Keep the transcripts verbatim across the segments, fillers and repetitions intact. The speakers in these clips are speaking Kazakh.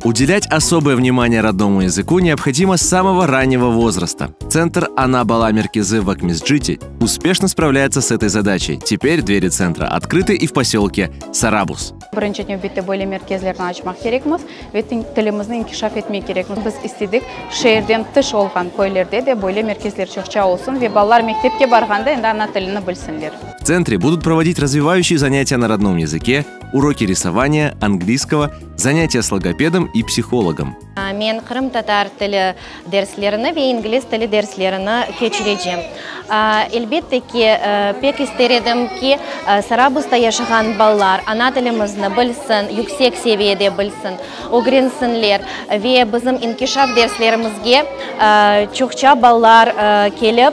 Уделять особое внимание родному языку необходимо с самого раннего возраста. Центр Ана Бала Меркезы в Акмесджите успешно справляется с этой задачей. Теперь двери центра открыты и в поселке Сарабус. Birinchi navbatda bo'la merkezlarini ochmoq kerakmiz va tilimizni inkishaf etmay kerakmiz. Biz istedik sheherdan tish olgan ko'ylarda deb bo'la merkezlar cho'qcha olsin va bolalar maktabga borganda endi ana tilini bilsinlar. В центре будут проводить развивающие занятия на родном языке, уроки рисования, английского, занятия с логопедом и психологом. Men Qrim tatar tili derslerini ve İngiliz tili derslerini keçireceğim. Elbette ki pek isterim ki Sarabus'ta yaşayan ballar ana tilimizni bilsin, yüksek seviyede bilsin, öğrensinler ve bizim inkişaf derslerimizge çokça ballar gelip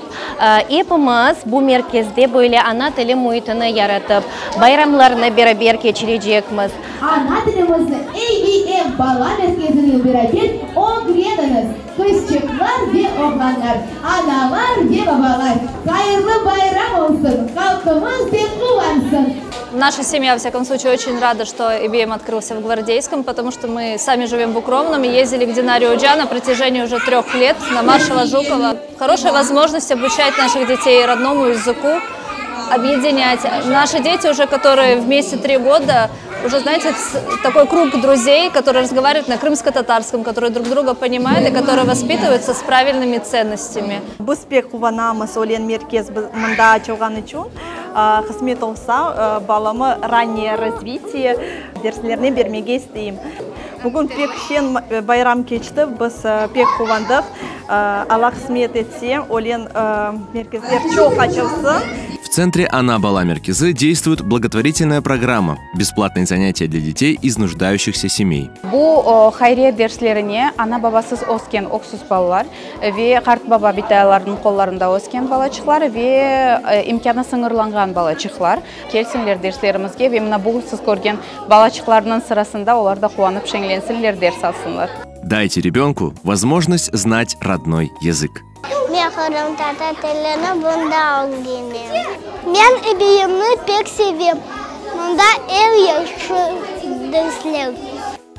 hepimiz bu merkezde böyle ana tili muhitini yaratıp bayramlarını beraber geçireceğimiz. Ana tilimizni A B M Bala merkezini beraber öğreniriz. Kızçıklar ve oğlanlar, analar ve babalar. Hayırlı bayram olsun, halkımız de kuvansın. Наша семья, во всяком случае, очень рада, что И Би Эм открылся в Гвардейском, потому что мы сами живем в Укромном и ездили к Динаре Уджа на протяжении уже трех лет на маршала Жукова. Хорошая возможность обучать наших детей родному языку, объединять. Наши дети уже, которые вместе три года, уже, знаете, такой круг друзей, которые разговаривают на крымско-татарском, которые друг друга понимают и которые воспитываются с правильными ценностями. Буспек куванамыз олен меркез мында açылган үчүн кызмет болса баламы раннее развитие дерслерне бермеге isteyim. Бүгүн пек шен байрам кечти, біз пек кувандык. Алла кызмет этсе, олен меркездер чоң ачылсын. В центре Ана Бала Меркезы действует благотворительная программа «Бесплатные занятия для детей из нуждающихся семей». Bu hayriye derslerine ana babasız o'sgan o'ksuz bolalar ve qart baba bitaylarning qo'llarida o'sgan balachiqlar ve imkoni sing'irlangan balachiqlar kelsinler derslerimizga ve mana bu siz ko'rgan balachiqlarning sırasında ularda quvonib shenglensinler ders alsınlar. Дайте ребенку возможность знать родной язык. Men Qrim tatar tilini bunda o'rgandim. Men I B M'ni pek sevim. Bunda eng yaxshi darslar.